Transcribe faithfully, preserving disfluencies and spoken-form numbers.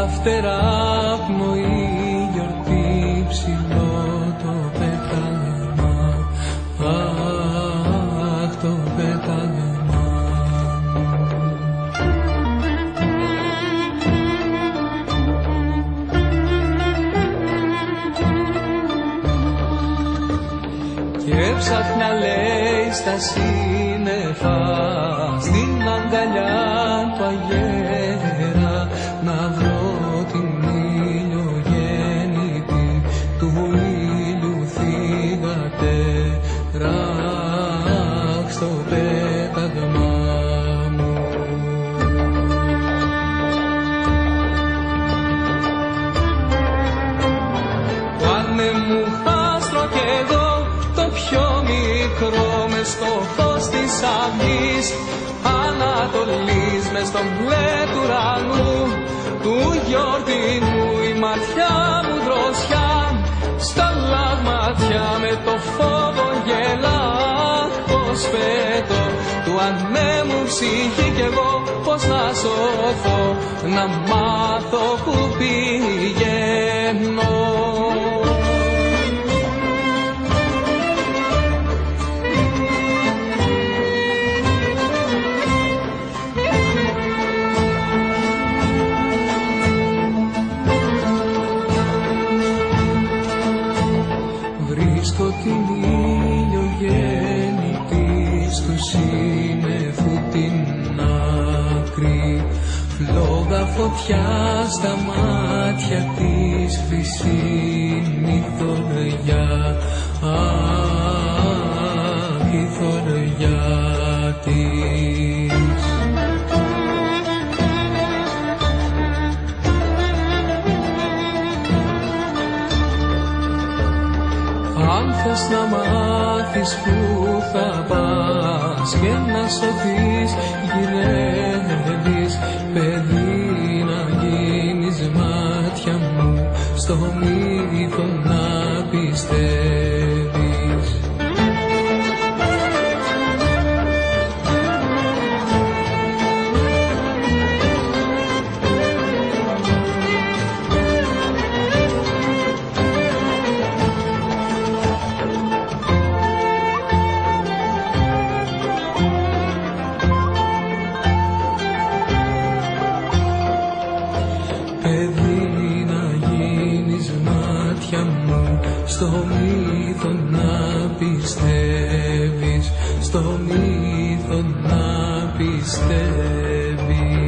φτερά πνοή γιορτή ψηλό το πέταλμα, αχ το πέταλμα. Και έψαχνα λέει στα σύννεφα, στην αγκαλιά του αγέρα, να βρω την ηλιογέννητη του ήλιου θυγατέρα, αχ στο πέταγμα μου. Πάνε μου άστρο κι εγώ το πιο μικρό μες στο φως της αυγής Ανατολής, μες στο μπλε του ουρανού του γιορτινού, η ματιά μου δροσιά στα λαγματιά με το φόβο γελά. Πως πέτω του ανέμου ψυχή κι εγώ πως να σωθώ, να μάθω που πηγαίνω. Βρίσκω την ηλιογέννητη στο σύννεφο την άκρη, φλόγα φωτιά στα μάτια της, χρυσή μυθολογιά, αχ η θωριά της. Αν θες να μάθεις που θα πας και να σωθείς, γυρεύεις παιδί να γίνεις, μάτια μου στο μύθο να πιστεύεις. Παιδί να γίνεις, μάτια μου στο μύθο να πιστεύεις, στο μύθο να πιστεύεις.